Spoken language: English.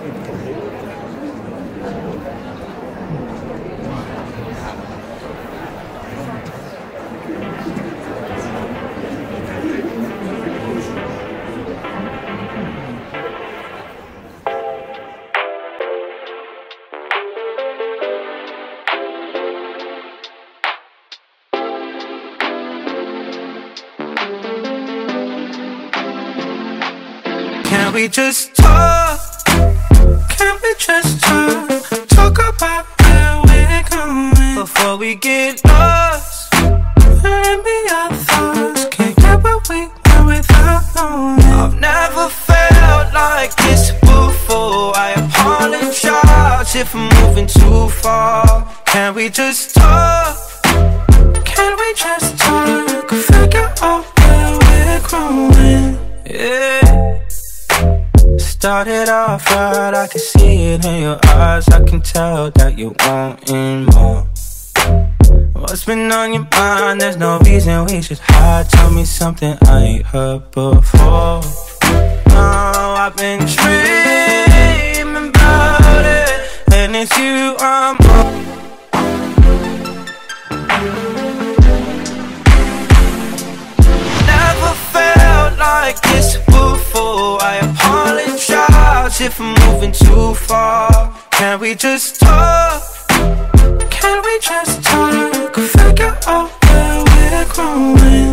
Can we just talk? Can we just talk? Talk about where we're going before we get lost. Let me our thoughts. Can't get what we want without knowing. I've never felt like this before. I apologize if I'm moving too far. Can we just talk? Can we just talk? Figure out where we're growing. Yeah. Started off right, I can see it in your eyes. I can tell that you're wanting more. What's been on your mind? There's no reason we should hide. Tell me something I ain't heard before. Oh, I've been dreaming about it, and it's you I'm on. Never felt like this before. I apologize if I'm moving too far. Can we just talk? Can we just talk? Figure out where we're growing.